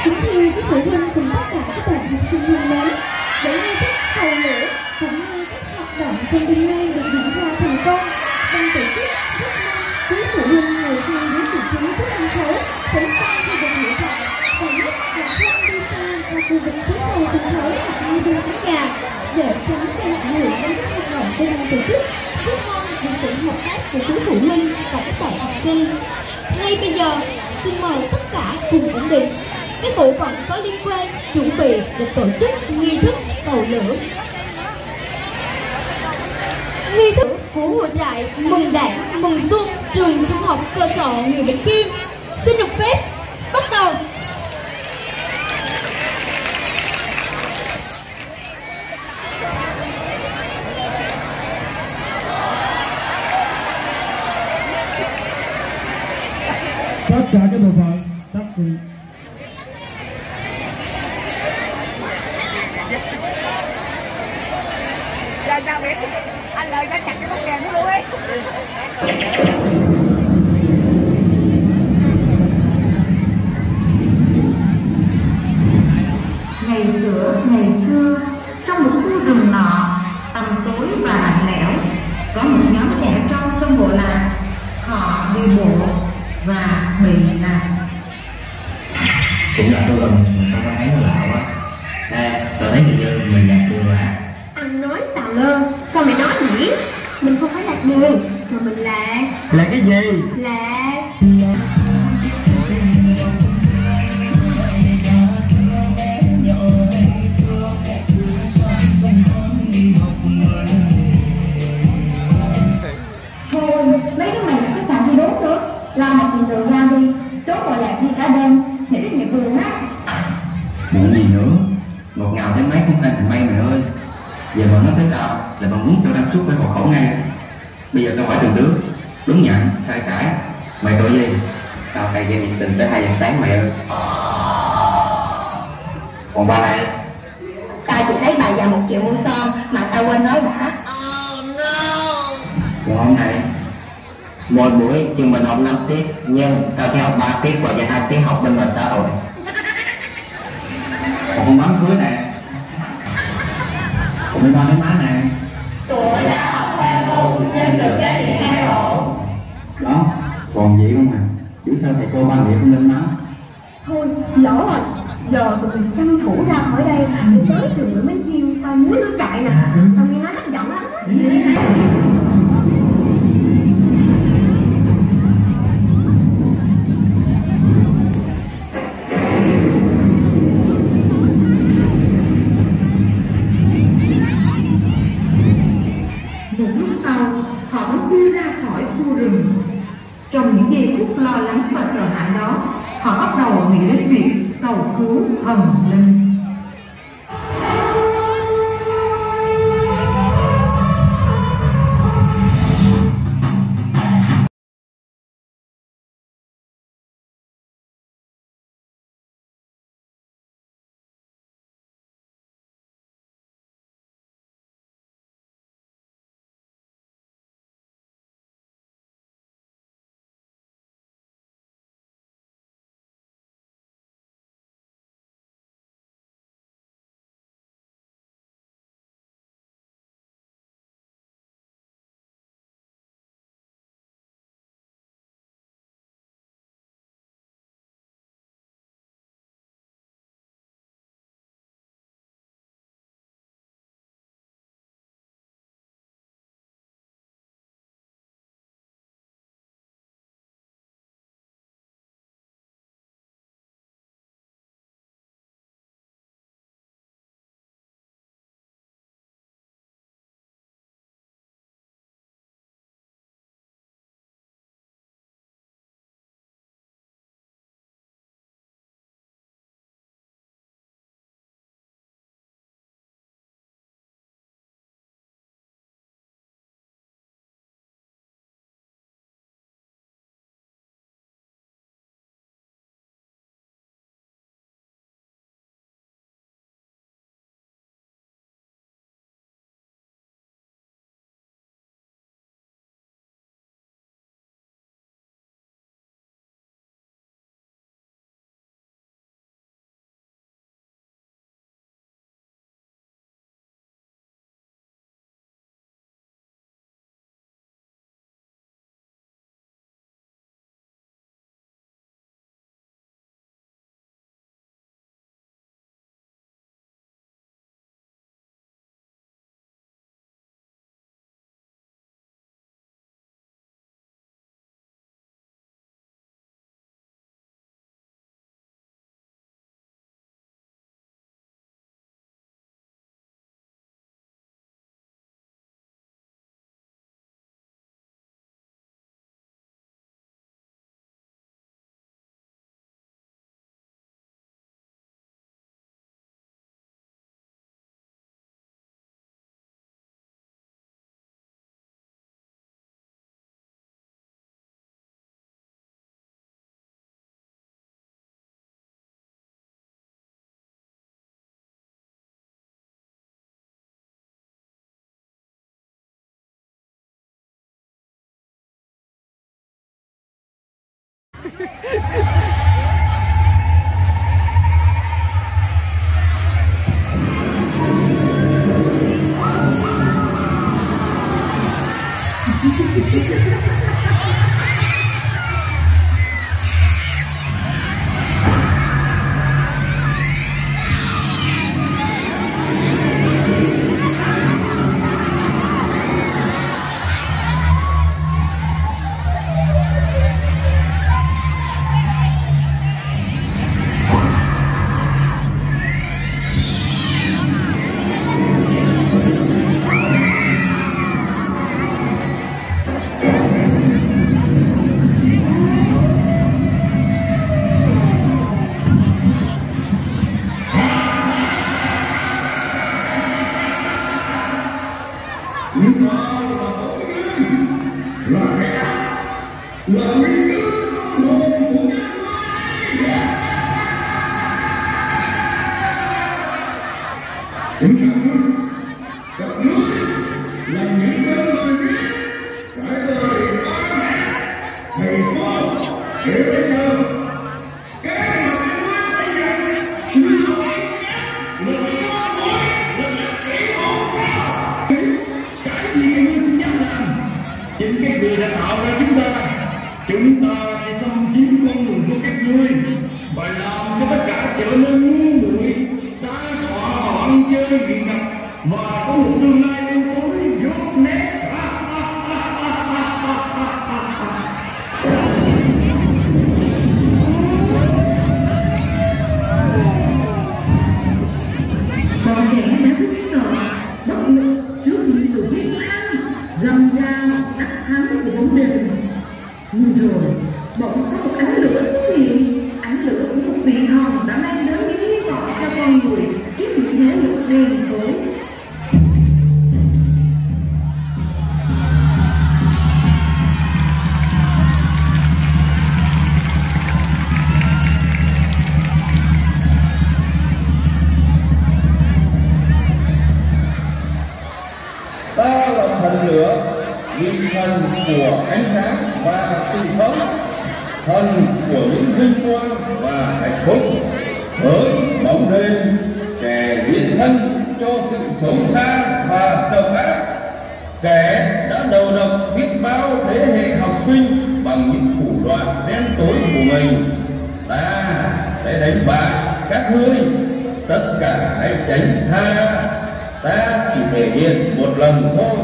Kính thưa các phụ huynh cùng tất cả các bạn học sinh thân mến, để nghe các cầu lửa cũng như các hoạt động trong đêm nay được diễn ra thành công, ban tổ chức rất mong quý phụ huynh ngồi xem đến vị trí trước sân khấu, tránh xa khu vực hỗ trợ, và nhất là không đi xa ra khu vực phía sau sân khấu hoặc hai bên khán đài để tránh gây ảnh hưởng đến các hoạt động của ban tổ chức. Rất mong được sự hợp tác của quý phụ huynh và các bạn học sinh. Ngay bây giờ, xin mời tất cả cùng ổn định các bộ phận có liên quan chuẩn bị để tổ chức nghi thức cầu lửa. Nghi thức của hội trại mừng Đảng mừng Xuân trường trung học cơ sở Nguyễn Bỉnh Khiêm xin được phép bắt đầu. Tất cả các bộ phận tác vị. Giờ sao biết anh lời ra chặt cái bóng đèn luôn ấy. Ngày xưa trong một khu rừng nọ tầm tối và lạnh lẽo, có một nhóm trẻ trong bộ lạc. Họ đi bộ và bị lạc. Cũng là tôi gần mình sao thấy nó lạ quá. Ê, tôi thấy hình như mình lạc đường à. Anh nói xào lơ, sao mày nói nhỉ? Mình không phải lạc đường, mà mình lạc. Là cái gì? Lạc. Thôi, mấy đứa mày cứ xài đi đốt nữa. Làm một tiền đường ra đi, trốn bộ lạc đi cả đêm, để rất nghiệp buồn á. Buồn gì nữa, ngọt ngào đến mấy cũng thành may mày ơi. Giờ mà nói tới tao là còn muốn cho đăng xuất với hộ khẩu ngay. Bây giờ tao hỏi từng đứa, đúng nhận, sai cãi. Mày tội gì? Tao cày game nhiệt tình tới 2 giờ sáng mày ơi. Còn ba này? Tao chỉ thấy bà già 1 triệu mua son mà tao quên nói đã. Còn hôm nay? Một buổi trường mình học 5 tiết, nhưng tao chỉ học 3 tiết và 2 tiết học bên ngoài xã hội. Còn con đám cưới nè. Còn bên con cái má nè. Tuổi đã học khoa môn nhưng được cái hiện hai ổ. Đó, còn gì không à? Chứ sao thầy cô ban điểm lên má? Thôi, lỡ rồi. Giờ tụi mình tranh thủ ra khỏi đây để tới trường Nguyễn Bỉnh Khiêm coi múa lửa trại nè. Tao nghe nói hấp dẫn lắm. Một lúc sau, họ vẫn chưa ra khỏi khu rừng. Trong những giây phút lo lắng và sợ hãi đó, họ bắt đầu nghĩ đến việc cầu cứu thần linh. Chính cái người đã tạo ra chúng ta xâm chiếm con người của các ngươi và làm cho tất cả trở nên ngu muội, xa đọa vào ăn chơi nghiện ngập và có một tương lai đen tối dốt nét. Bọn trẻ đã rất sợ, bất lực trước những sự hung hăng, rầm rà, đắc thắng của bóng đêm. Nhưng rồi, bỗng có một ánh lửa xuất hiện, ánh lửa của một vị thần đã mang đến những hy vọng cho con người trước những thế lực đen tối. Ta là thần lửa, vị thần của ánh sáng và sự sống, thần của những vinh quang và hạnh phúc. Với bóng đêm, kẻ biến thân cho sự xấu xa và độc ác, kẻ đã đầu độc biết bao thế hệ học sinh bằng những thủ đoạn đen tối của mình. Ta sẽ đánh bại các ngươi, tất cả hãy tránh xa. Ta chỉ thể hiện một lần thôi.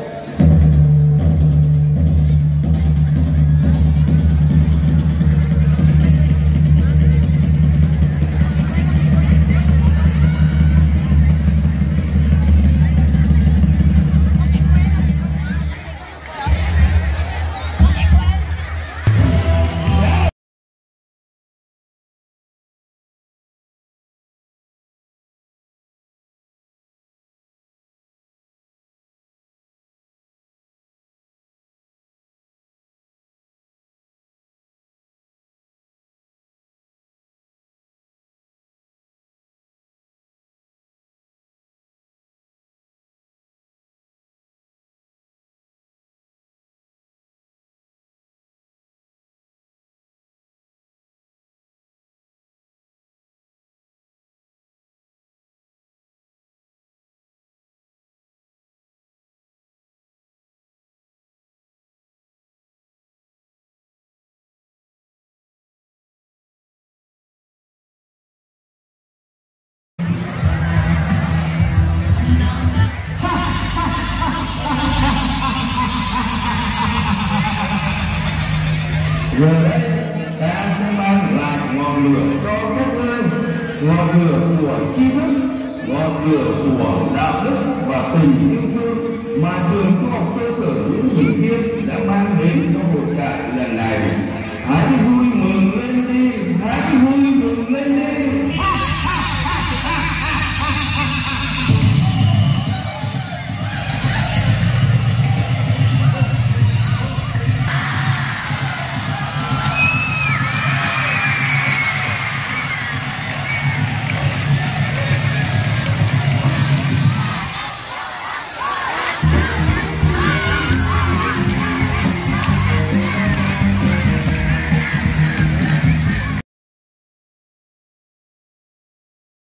Giờ đây ta sẽ mang lại ngọn lửa cho các ngươi, ngọn lửa của tri thức, ngọn lửa của đạo đức và tình yêu thương mà trường trung học cơ sở Nguyễn Bỉnh Khiêm đã mang đến cho hội trại lần này. Hãy vui mừng lên đi, hãy vui